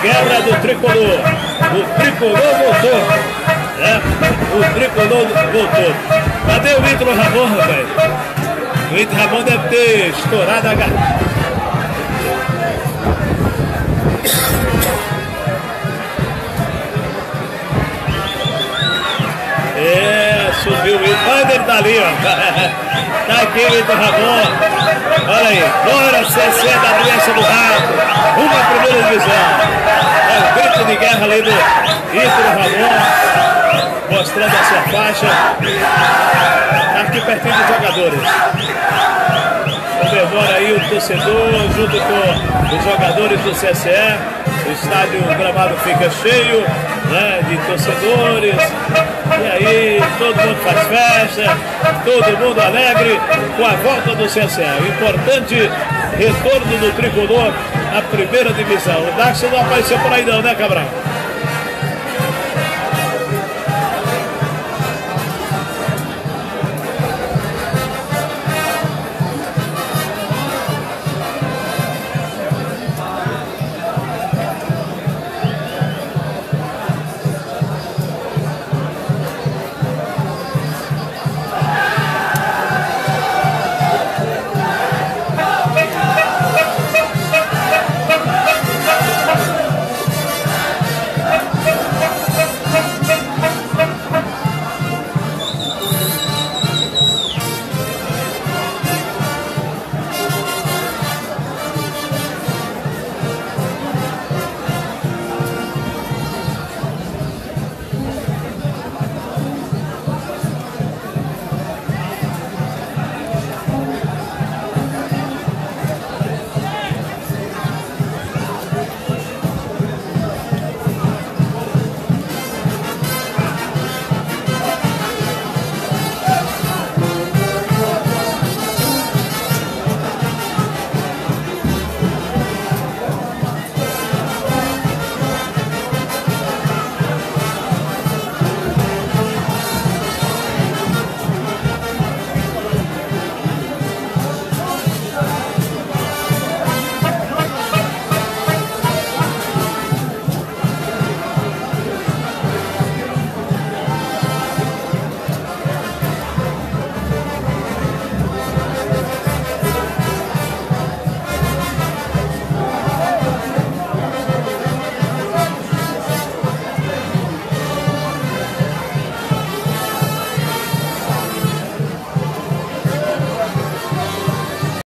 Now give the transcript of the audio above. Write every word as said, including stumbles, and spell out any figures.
guerra do tricolor. O tricolor voltou. É, o tricolor voltou. Cadê o Ítalo Ramon, rapaz? O Ítalo Ramon deve ter estourado a garganta. É, subiu o Ítalo. Olha ele tá ali, ó. Tá aqui o Ítalo Ramon. Olha aí. Bora, C C da doença do rato. Uma primeira divisão. É o grito de guerra ali do Ítalo Ramon. Mostrando a sua faixa. Tá aqui pertinho dos jogadores. Comemora aí o torcedor junto com os jogadores do C S E. O estádio, o gramado fica cheio, né, de torcedores. E aí todo mundo faz festa, todo mundo alegre com a volta do C S E. O importante retorno do tricolor à primeira divisão. O Dax não apareceu por aí não, né, Cabral?